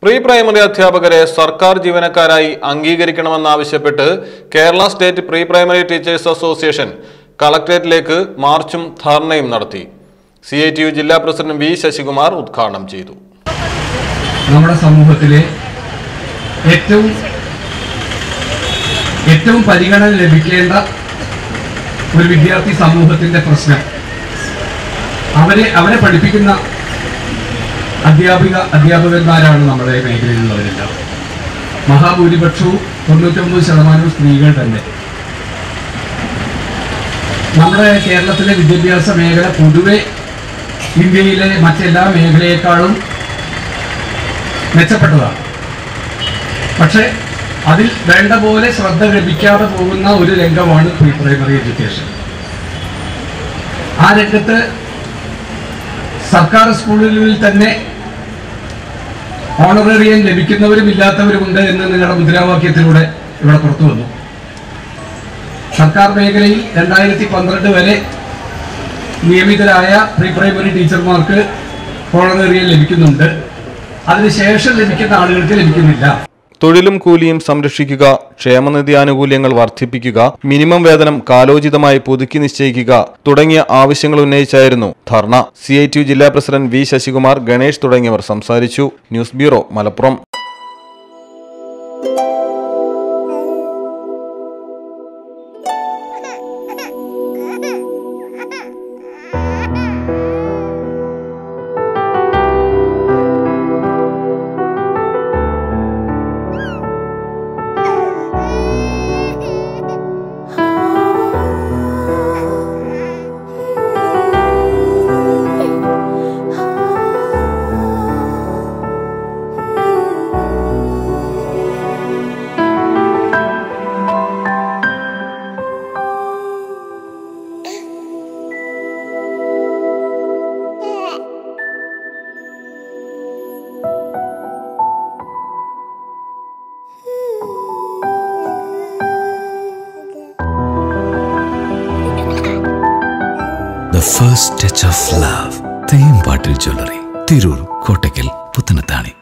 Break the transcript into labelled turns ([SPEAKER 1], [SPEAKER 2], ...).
[SPEAKER 1] Pre primary അധ്യാപകരെ സർക്കാർ ജീവനക്കാരായി അംഗീകരിക്കണമെന്നാവശ്യപ്പെട്ട് Kerala state pre primary teachers association കളക്ടറേറ്റിലേക്ക് മാർച്ചും ധർണയും നടത്തി. CITU ജില്ലാ പ്രസിഡന്റ് V ശശികുമാർ ഉദ്ഘാടനം ചെയ്തു.
[SPEAKER 2] നമ്മുടെ സമൂഹത്തിലെ ഏറ്റവും പരിഗണന ലഭിക്കേണ്ട ഒരു വിദ്യാർത്ഥി സമൂഹത്തിന്റെ പ്രശ്നം അവരെ പഠിപ്പിക്കുന്ന അധ്യാപകന്മാരാണ് നമ്മുടെ മേഖലയിലുള്ളവരെല്ലാം. മഹാഭൂരിപക്ഷവും 99% സ്ത്രീകൾ തന്നെ. നമ്മുടെ കേരളത്തിലെ വിദ്യാഭ്യാസ മേഖല പൊതുവെ ഇന്ത്യയിലെ മറ്റെല്ലാ മേഖലയെക്കാളും മെച്ചപ്പെട്ടതാണ്. പക്ഷെ അതിൽ വേണ്ട പോലെ ശ്രദ്ധ ലഭിക്കാതെ പോകുന്ന ഒരു രംഗമാണ് പ്രീ പ്രൈമറി എഡ്യൂക്കേഷൻ. ആ രംഗത്ത് സർക്കാർ സ്കൂളുകളിൽ തന്നെ ഓണറേറിയം ലഭിക്കുന്നവരും ഇല്ലാത്തവരുമുണ്ട് എന്ന് നിങ്ങളുടെ മുദ്രാവാക്യത്തിലൂടെ ഇവിടെ പുറത്തു വന്നു. സർക്കാർ മേഖലയിൽ 2012 വരെ നിയമിതരായ പ്രീ പ്രൈമറി ടീച്ചർമാർക്ക് ഓണറേറിയം ലഭിക്കുന്നുണ്ട്. അതിനുശേഷം ലഭിക്കുന്ന ആളുകൾക്ക് ലഭിക്കുന്നില്ല.
[SPEAKER 1] തൊഴിലും കൂലിയും സംരക്ഷിക്കുക, ക്ഷേമനിധി ആനുകൂല്യങ്ങൾ വർദ്ധിപ്പിക്കുക, മിനിമം വേതനം കാലോചിതമായി പുതുക്കി നിശ്ചയിക്കുക തുടങ്ങിയ ആവശ്യങ്ങൾ ഉന്നയിച്ചായിരുന്നു ധർണ. CITU ജില്ലാ പ്രസിഡന്റ് V ശശികുമാർ, ഗണേഷ് തുടങ്ങിയവർ സംസാരിച്ചു. News bureau, Malappuram.
[SPEAKER 3] The first touch of love. Thembattil jewellery, Tirur, Kottakkal, Puthanathani.